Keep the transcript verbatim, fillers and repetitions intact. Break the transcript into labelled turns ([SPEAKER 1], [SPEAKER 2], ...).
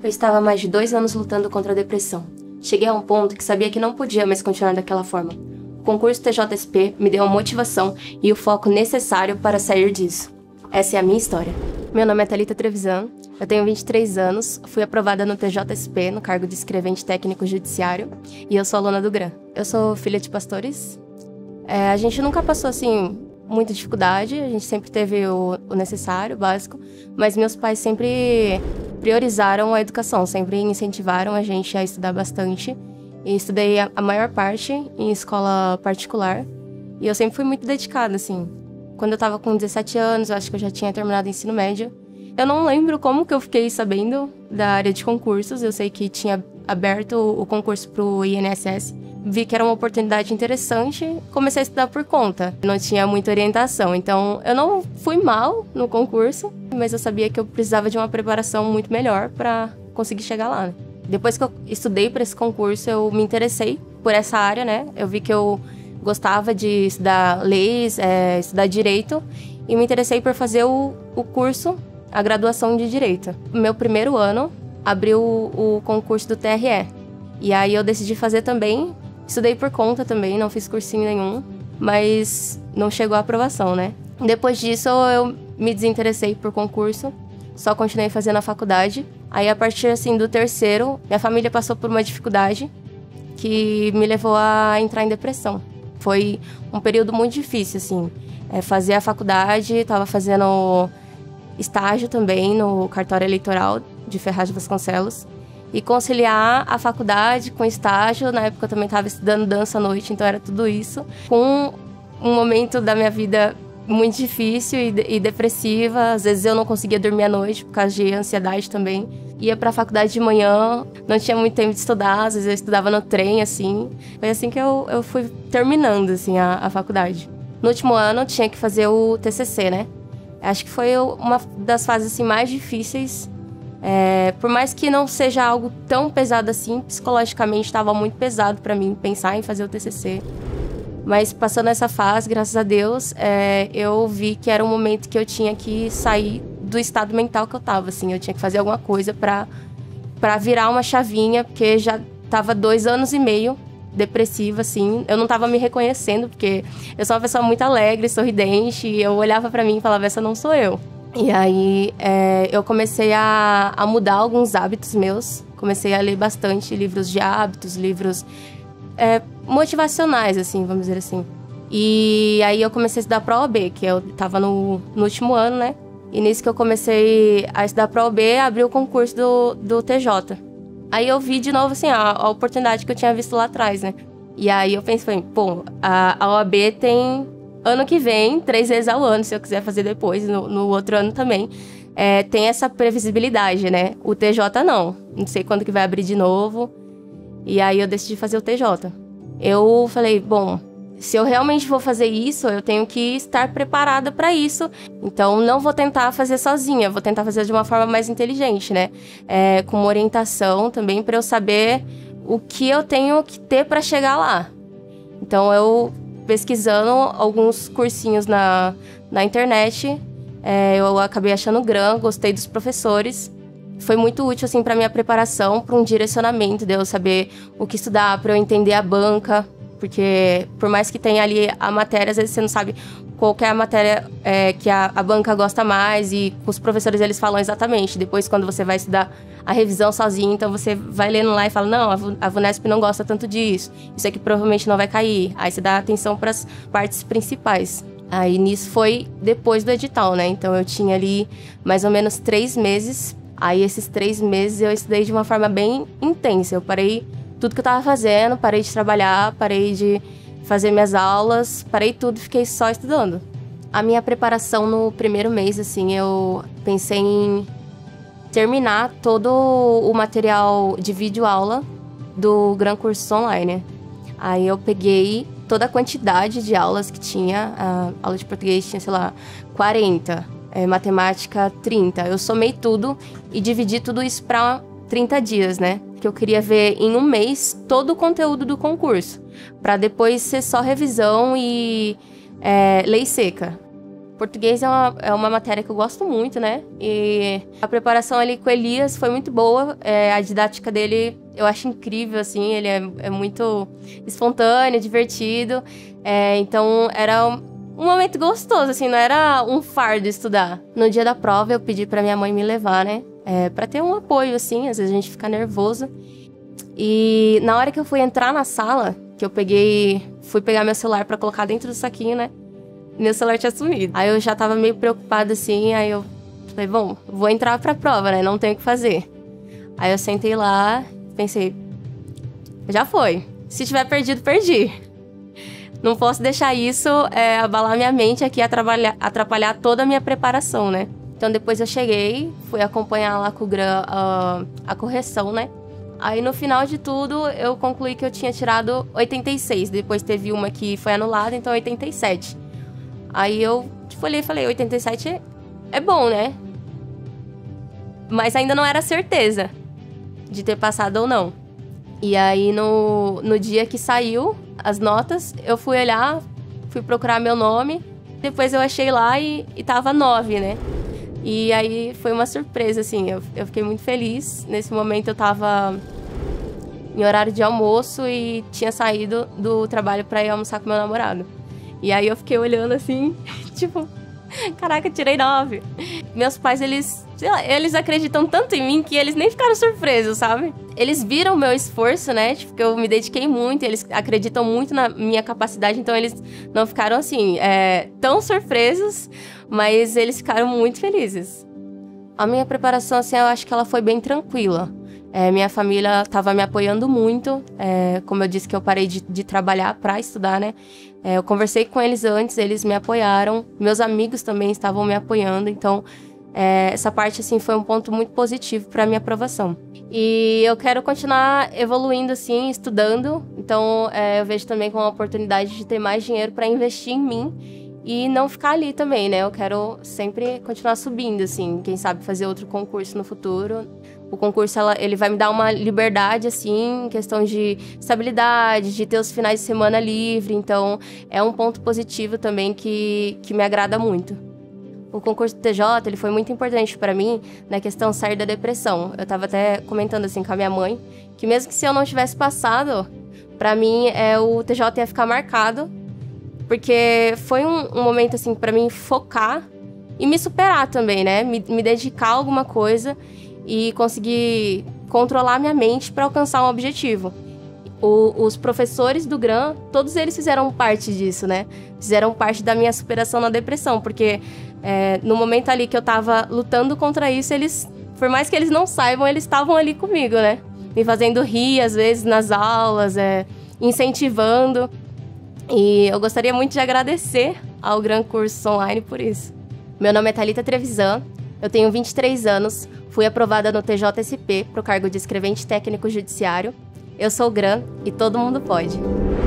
[SPEAKER 1] Eu estava há mais de dois anos lutando contra a depressão. Cheguei a um ponto que sabia que não podia mais continuar daquela forma. O concurso T J S P me deu a motivação e o foco necessário para sair disso. Essa é a minha história. Meu nome é Thalita Trevisan, eu tenho vinte e três anos, fui aprovada no T J S P, no cargo de escrevente técnico judiciário, e eu sou aluna do GRAM. Eu sou filha de pastores. É, a gente nunca passou, assim, muita dificuldade, a gente sempre teve o, o necessário, o básico, mas meus pais sempre priorizaram a educação, sempre incentivaram a gente a estudar bastante. E estudei a, a maior parte em escola particular, e eu sempre fui muito dedicada, assim. Quando eu tava com dezessete anos, eu acho que eu já tinha terminado o ensino médio. Eu não lembro como que eu fiquei sabendo da área de concursos. Eu sei que tinha aberto o concurso pro I N S S. Vi que era uma oportunidade interessante, comecei a estudar por conta. Não tinha muita orientação, então eu não fui mal no concurso, mas eu sabia que eu precisava de uma preparação muito melhor para conseguir chegar lá, né? Depois que eu estudei para esse concurso, eu me interessei por essa área, né? Eu vi que eu gostava de estudar leis, é, estudar direito, e me interessei por fazer o, o curso, a graduação de direito. No meu primeiro ano, abriu o, o concurso do T R E, e aí eu decidi fazer também. Estudei por conta também, não fiz cursinho nenhum, mas não chegou à aprovação, né? Depois disso, eu me desinteressei por concurso, só continuei fazendo a faculdade. Aí, a partir, assim, do terceiro, minha família passou por uma dificuldade que me levou a entrar em depressão. Foi um período muito difícil, assim. É, fazer a faculdade, estava fazendo estágio também no cartório eleitoral de Ferraz de Vasconcelos. E conciliar a faculdade com estágio, na época eu também estava estudando dança à noite, então era tudo isso. Com um momento da minha vida muito difícil e, de- e depressiva, às vezes eu não conseguia dormir à noite por causa de ansiedade também. Ia pra faculdade de manhã, não tinha muito tempo de estudar, às vezes eu estudava no trem, assim. Foi assim que eu, eu fui terminando, assim, a, a faculdade. No último ano, eu tinha que fazer o T C C, né? Acho que foi uma das fases, assim, mais difíceis. É, por mais que não seja algo tão pesado assim, psicologicamente estava muito pesado para mim pensar em fazer o T C C. Mas passando essa fase, graças a Deus, é, eu vi que era um momento que eu tinha que sair do estado mental que eu estava, assim. Eu tinha que fazer alguma coisa para para virar uma chavinha, porque já estava dois anos e meio depressiva, assim. Eu não estava me reconhecendo, porque eu sou uma pessoa muito alegre, sorridente, e eu olhava para mim e falava, essa não sou eu. E aí, é, eu comecei a, a mudar alguns hábitos meus. Comecei a ler bastante livros de hábitos, livros é, motivacionais, assim, vamos dizer assim. E aí eu comecei a estudar para a O A B, que eu tava no, no último ano, né? E nisso que eu comecei a estudar para a O A B, abri o concurso do, do T J. Aí eu vi de novo, assim, a, a oportunidade que eu tinha visto lá atrás, né? E aí eu pensei, pô, a, a O A B tem... Ano que vem, três vezes ao ano, se eu quiser fazer depois, no, no outro ano também, é, tem essa previsibilidade, né? O T J não. Não sei quando que vai abrir de novo. E aí eu decidi fazer o T J. Eu falei, bom, se eu realmente vou fazer isso, eu tenho que estar preparada para isso. Então, não vou tentar fazer sozinha, vou tentar fazer de uma forma mais inteligente, né? É, com uma orientação também para eu saber o que eu tenho que ter para chegar lá. Então, eu... pesquisando alguns cursinhos na, na internet, é, eu acabei achando o GRAM, gostei dos professores. Foi muito útil, assim, para minha preparação, para um direcionamento, de eu saber o que estudar, para eu entender a banca, porque por mais que tenha ali a matéria, às vezes você não sabe qual que é a matéria é, que a, a banca gosta mais, e os professores, eles falam exatamente. Depois, quando você vai estudar a revisão sozinho, então você vai lendo lá e fala, não, a, Vu- a VUNESP não gosta tanto disso, isso aqui provavelmente não vai cair. Aí você dá atenção para as partes principais. Aí nisso foi depois do edital, né? Então eu tinha ali mais ou menos três meses. Aí esses três meses eu estudei de uma forma bem intensa. Eu parei tudo que eu tava fazendo, parei de trabalhar, parei de fazer minhas aulas, parei tudo e fiquei só estudando. A minha preparação no primeiro mês, assim, eu pensei em terminar todo o material de videoaula do Gran Cursos Online. Aí eu peguei toda a quantidade de aulas que tinha. A aula de português tinha, sei lá, quarenta. É, matemática, trinta. Eu somei tudo e dividi tudo isso para trinta dias, né? Que eu queria ver em um mês todo o conteúdo do concurso, para depois ser só revisão e é, lei seca. Português é uma, é uma matéria que eu gosto muito, né? E a preparação ali com o Elias foi muito boa. É, a didática dele eu acho incrível, assim. Ele é, é muito espontâneo, divertido. É, então era um, um momento gostoso, assim. Não era um fardo estudar. No dia da prova eu pedi pra minha mãe me levar, né? É, pra ter um apoio, assim. Às vezes a gente fica nervoso. E na hora que eu fui entrar na sala, que eu peguei... Fui pegar meu celular pra colocar dentro do saquinho, né? Meu celular tinha sumido. Aí eu já tava meio preocupada assim, aí eu falei, bom, vou entrar pra prova, né? Não tenho o que fazer. Aí eu sentei lá, pensei, já foi. Se tiver perdido, perdi. Não posso deixar isso é, abalar minha mente aqui, atrapalhar, atrapalhar toda a minha preparação, né? Então depois eu cheguei, fui acompanhar lá com o Gran uh, a correção, né? Aí no final de tudo, eu concluí que eu tinha tirado oitenta e seis. Depois teve uma que foi anulada, então oitenta e sete. Aí eu olhei e falei, oitenta e sete é, é bom, né? Mas ainda não era certeza de ter passado ou não. E aí, no, no dia que saiu as notas, eu fui olhar, fui procurar meu nome. Depois eu achei lá e, e tava nove, né? E aí foi uma surpresa, assim. Eu, eu fiquei muito feliz. Nesse momento eu tava em horário de almoço e tinha saído do trabalho pra ir almoçar com meu namorado. E aí eu fiquei olhando assim, tipo, caraca, tirei nove. Meus pais, eles, sei lá, eles acreditam tanto em mim que eles nem ficaram surpresos, sabe? Eles viram o meu esforço, né? Tipo, que eu me dediquei muito, eles acreditam muito na minha capacidade, então eles não ficaram assim, é, tão surpresos, mas eles ficaram muito felizes. A minha preparação, assim, eu acho que ela foi bem tranquila. É, minha família estava me apoiando muito, é, como eu disse que eu parei de, de trabalhar para estudar, né? É, eu conversei com eles antes, eles me apoiaram, meus amigos também estavam me apoiando, então é, essa parte assim foi um ponto muito positivo para minha aprovação. E eu quero continuar evoluindo assim, estudando, então é, eu vejo também como uma oportunidade de ter mais dinheiro para investir em mim. E não ficar ali também, né? Eu quero sempre continuar subindo, assim. Quem sabe fazer outro concurso no futuro. O concurso, ela, ele vai me dar uma liberdade, assim, em questão de estabilidade, de ter os finais de semana livre. Então, é um ponto positivo também que, que me agrada muito. O concurso do T J, ele foi muito importante para mim na questão de sair da depressão. Eu tava até comentando, assim, com a minha mãe, que mesmo que se eu não tivesse passado, para mim, é, o T J ia ficar marcado. Porque foi um, um momento, assim, pra mim focar e me superar também, né? Me, me dedicar a alguma coisa e conseguir controlar minha mente pra alcançar um objetivo. O, os professores do Gran, todos eles fizeram parte disso, né? Fizeram parte da minha superação na depressão, porque é, no momento ali que eu tava lutando contra isso, eles, por mais que eles não saibam, eles estavam ali comigo, né? Me fazendo rir, às vezes, nas aulas, é, incentivando. E eu gostaria muito de agradecer ao Gran Cursos Online por isso. Meu nome é Thalita Trevisan, eu tenho vinte e três anos, fui aprovada no T J S P para o cargo de escrevente técnico judiciário. Eu sou Gran e todo mundo pode.